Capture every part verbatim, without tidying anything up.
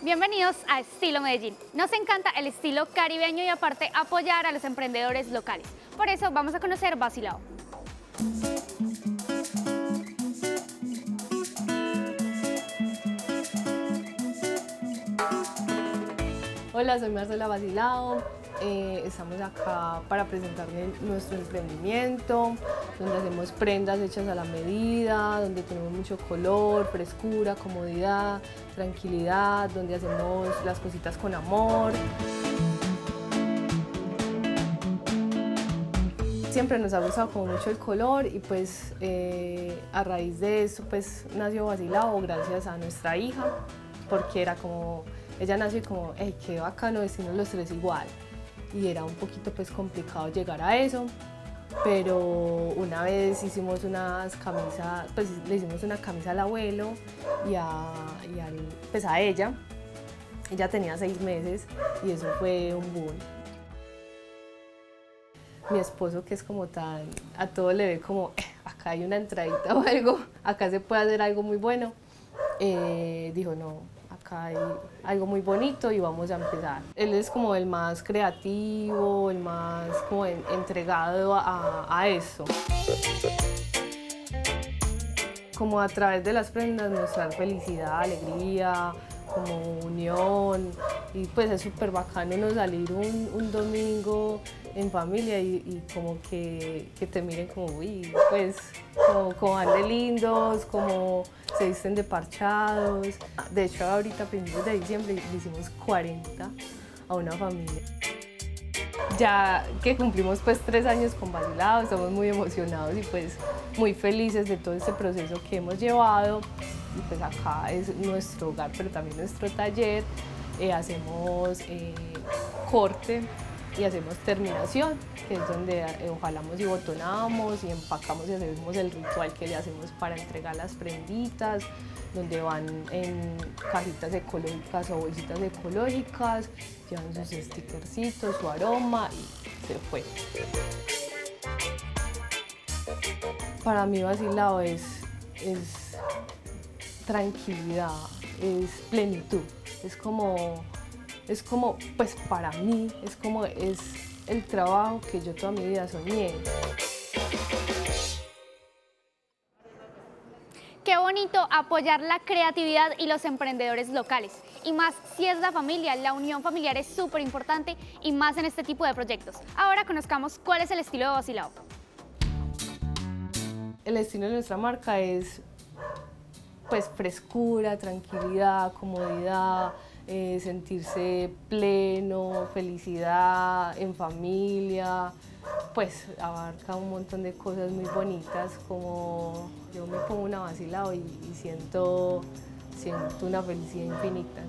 Bienvenidos a Estilo Medellín. Nos encanta el estilo caribeño y aparte apoyar a los emprendedores locales. Por eso vamos a conocer Vacilao. Hola, soy Marcela Vacilao. Eh, estamos acá para presentarles nuestro emprendimiento, donde hacemos prendas hechas a la medida, donde tenemos mucho color, frescura, comodidad, tranquilidad, donde hacemos las cositas con amor. Siempre nos ha gustado como mucho el color y pues eh, a raíz de eso pues nació Vacilao gracias a nuestra hija, porque era como, ella nació como, hey, qué bacano vestirnos los tres igual. Y era un poquito pues complicado llegar a eso, pero una vez hicimos unas camisas, pues le hicimos una camisa al abuelo y a, y al, pues a ella. Ella tenía seis meses y eso fue un boom. Mi esposo, que es como tan, a todo le ve como, eh, acá hay una entradita o algo, acá se puede hacer algo muy bueno, eh, dijo no, acá hay algo muy bonito y vamos a empezar. Él es como el más creativo, el más como en, entregado a, a eso. Como a través de las prendas mostrar felicidad, alegría, como unión, y pues es súper bacano uno salir un, un domingo en familia y, y como que, que te miren como, uy, pues como, como van de lindos, como se visten de parchados. De hecho ahorita a principios de diciembre le hicimos cuarenta a una familia. Ya que cumplimos pues tres años con Vacilao, estamos muy emocionados y pues muy felices de todo este proceso que hemos llevado. Y pues acá es nuestro hogar, pero también nuestro taller. Eh, hacemos eh, corte y hacemos terminación, que es donde eh, ojalamos y botonamos y empacamos y hacemos el ritual que le hacemos para entregar las prenditas, donde van en cajitas ecológicas o bolsitas ecológicas, llevan sus stickercitos, su aroma y se fue. Para mí Vacilao es, es tranquilidad, es plenitud, es como, es como, pues para mí, es como, es el trabajo que yo toda mi vida soñé. Qué bonito apoyar la creatividad y los emprendedores locales. Y más si es la familia, la unión familiar es súper importante y más en este tipo de proyectos. Ahora conozcamos cuál es el estilo de Vacilao. El estilo de nuestra marca es pues frescura, tranquilidad, comodidad, eh, sentirse pleno, felicidad en familia, pues abarca un montón de cosas muy bonitas, como yo me pongo una Vacilao y, y siento, siento una felicidad infinita.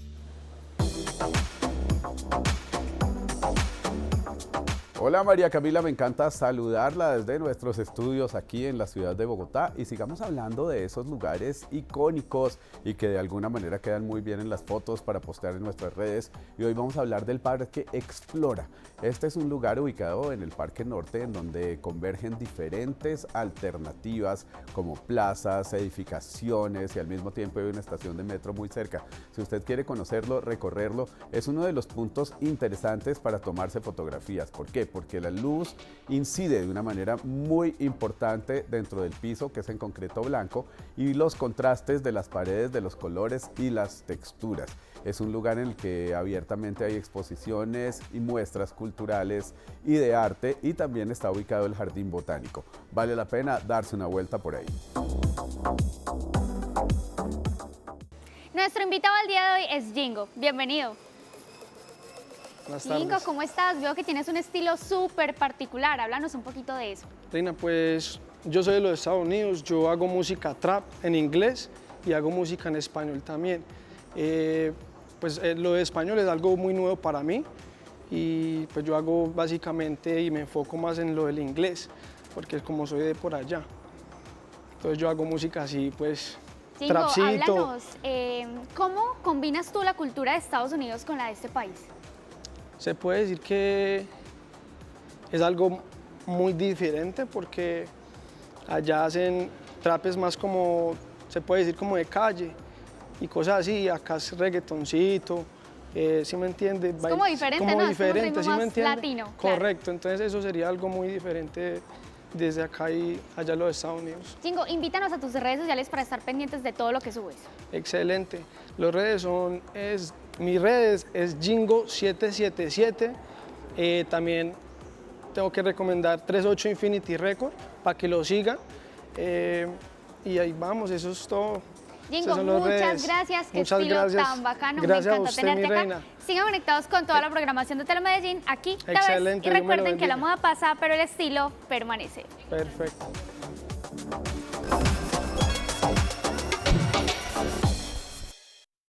Hola María Camila, me encanta saludarla desde nuestros estudios aquí en la ciudad de Bogotá y sigamos hablando de esos lugares icónicos y que de alguna manera quedan muy bien en las fotos para postear en nuestras redes. Y hoy vamos a hablar del Parque Explora. Este es un lugar ubicado en el Parque Norte en donde convergen diferentes alternativas como plazas, edificaciones y al mismo tiempo hay una estación de metro muy cerca. Si usted quiere conocerlo, recorrerlo, es uno de los puntos interesantes para tomarse fotografías. ¿Por qué? Porque la luz incide de una manera muy importante dentro del piso, que es en concreto blanco, y los contrastes de las paredes, de los colores y las texturas. Es un lugar en el que abiertamente hay exposiciones y muestras culturales y de arte, y también está ubicado el Jardín Botánico. Vale la pena darse una vuelta por ahí. Nuestro invitado al día de hoy es Jingo. Bienvenido. Buenas Jingo, tardes. ¿cómo estás? Veo que tienes un estilo súper particular. Háblanos un poquito de eso. Reina, pues yo soy de los Estados Unidos, yo hago música trap en inglés y hago música en español también. Eh, pues eh, lo de español es algo muy nuevo para mí y pues yo hago básicamente y me enfoco más en lo del inglés, porque como soy de por allá. Entonces yo hago música así, pues Jingo, trapcito. háblanos, eh, ¿cómo combinas tú la cultura de Estados Unidos con la de este país? Se puede decir que es algo muy diferente porque allá hacen trapes más como, se puede decir como de calle, y cosas así, y acá es reggaetoncito, eh, ¿sí me entiende? Es como diferente, como ¿no? Es como un diferente, ritmo ¿sí me más entiende? latino, claro. Correcto, entonces eso sería algo muy diferente desde acá y allá en los Estados Unidos. Jingo, invítanos a tus redes sociales para estar pendientes de todo lo que subes. Excelente. Las redes son, es, mis redes es Jingo siete siete siete. Eh, también tengo que recomendar treinta y ocho Infinity Record para que lo sigan. Eh, y ahí vamos, eso es todo. Jingo, Esas son las muchas redes. gracias, qué Muchas estilo gracias. tan bacano, Gracias me a encanta usted, tenerte mi acá. reina. Sigan conectados con toda la programación de Telemedellín aquí, Excelente, y Dios me lo recuerden que la bendiga. moda pasa, pero el estilo permanece. Perfecto.